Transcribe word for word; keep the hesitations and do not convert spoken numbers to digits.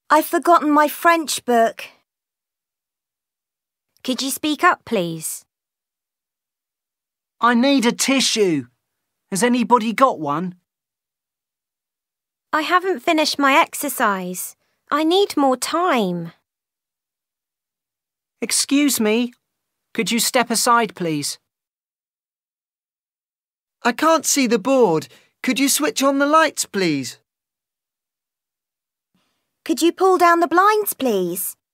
I've forgotten my French book. Could you speak up, please? I need a tissue. Has anybody got one? I haven't finished my exercise. I need more time. Excuse me. Could you step aside, please? I can't see the board. Could you switch on the lights, please? Could you pull down the blinds, please?